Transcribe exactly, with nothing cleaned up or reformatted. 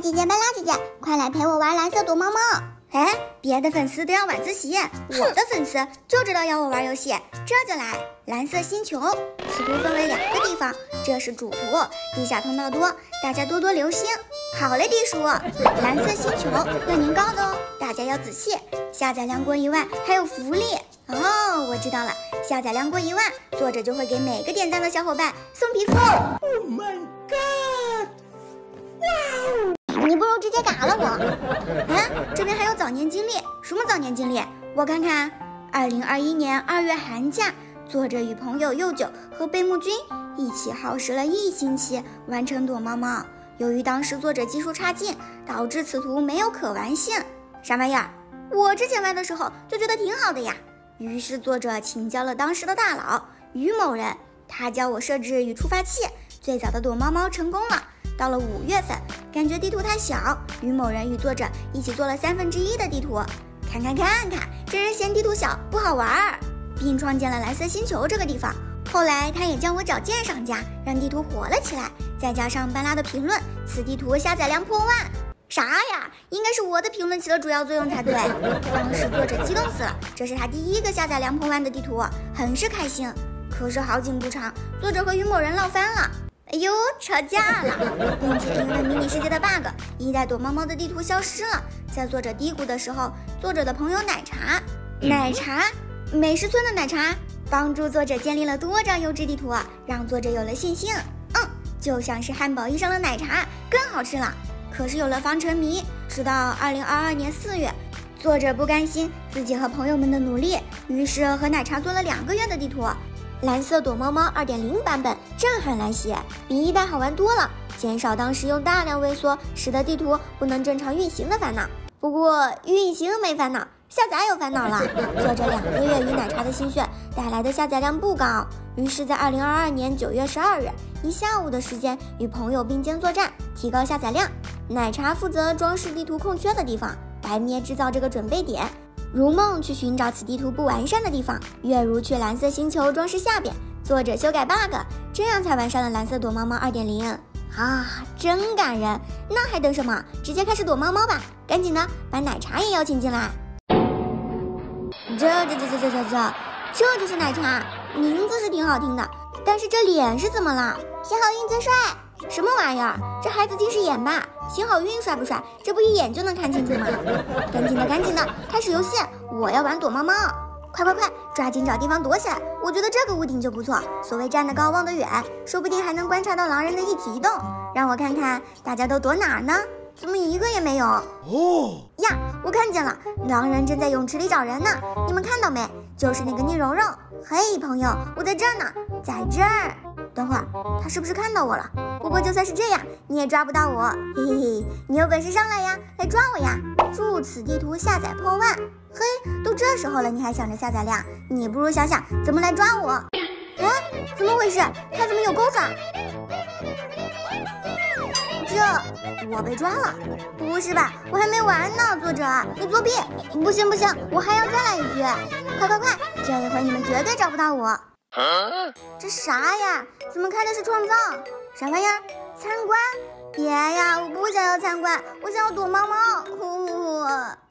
姐姐，贝拉姐姐，快来陪我玩蓝色躲猫猫！ 哎，别的粉丝都要晚自习，我的粉丝就知道要我玩游戏，这就来蓝色星球。此图分为两个地方，这是主图，地下通道多，大家多多留心。好嘞，地鼠，蓝色星球要年糕的哦，大家要仔细。下载量过一万还有福利哦，我知道了，下载量过一万，作者就会给每个点赞的小伙伴送皮肤。 Oh my god！ 哇！你不如直接嘎了我。 啊，这边还有早年经历，什么早年经历？我看看，二零二一年二月寒假，作者与朋友柚九和贝木君一起耗时了一星期完成躲猫猫。由于当时作者技术差劲，导致此图没有可玩性。啥玩意儿？我之前玩的时候就觉得挺好的呀。于是作者请教了当时的大佬于某人，他教我设置与触发器，最早的躲猫猫成功了。到了五月份，感觉地图太小，于某人与作者一起做了三分之一的地图。看看看看，这人嫌地图小不好玩，并创建了蓝色星球这个地方。后来他也教我找鉴赏家，让地图火了起来。再加上班拉的评论，此地图下载量破万。啥呀？应该是我的评论起了主要作用才对。当时作者激动死了，这是他第一个下载量破万的地图，很是开心。可是好景不长，作者和于某人闹翻了。哎呦，吵架了，并且因为迷你世界的 bug， 一代躲猫猫的地图消失了。在作者低谷的时候，作者的朋友奶茶，奶茶，美食村的奶茶，帮助作者建立了多张优质地图，让作者有了信心。嗯，就像是汉堡遇上了奶茶，更好吃了。可是有了防沉迷，直到二零二二年四月，作者不甘心自己和朋友们的努力，于是和奶茶做了两个月的地图。蓝色躲猫猫 二点零 版本震撼来袭，比一代好玩多了，减少当时用大量微缩使得地图不能正常运行的烦恼。不过运行没烦恼，下载有烦恼了。作者两个月与奶茶的心血带来的下载量不高，于是在二零二二年九月十二日一下午的时间与朋友并肩作战，提高下载量。奶茶负责装饰地图空缺的地方，白咩制造这个准备点，如梦去寻找此地图不完善的地方，月如去蓝色星球装饰下边，作者修改 bug， 这样才完善了蓝色躲猫猫 二点零 啊，真感人！那还等什么？直接开始躲猫猫吧！赶紧的把奶茶也邀请进来。这这这这这这这，这就是奶茶，名字是挺好听的，但是这脸是怎么了？ 幸好运最帅。 什么玩意儿？这孩子近视眼吧？幸好运帅不帅？这不一眼就能看清楚吗？赶紧的，赶紧的，开始游戏！我要玩躲猫猫，快快快，抓紧找地方躲起来！我觉得这个屋顶就不错，所谓站得高望得远，说不定还能观察到狼人的一举一动。让我看看大家都躲哪儿呢？怎么一个也没有？哦呀，我看见了，狼人正在泳池里找人呢，你们看到没？就是那个宁柔柔。嘿，朋友，我在这儿呢，在这儿。等会儿，他是不是看到我了？不过就算是这样，你也抓不到我，嘿嘿嘿！你有本事上来呀，来抓我呀！祝此地图下载破万！嘿，都这时候了，你还想着下载量？你不如想想怎么来抓我。哎，怎么回事？他怎么有钩爪？这，我被抓了？不是吧，我还没完呢！作者，你作弊！不行不行，我还要再来一局！快快快，这一回你们绝对找不到我！啊、这啥呀？怎么开的是创造？啥玩意儿？参观？别呀，我不想要参观，我想要躲猫猫。呼呼呼。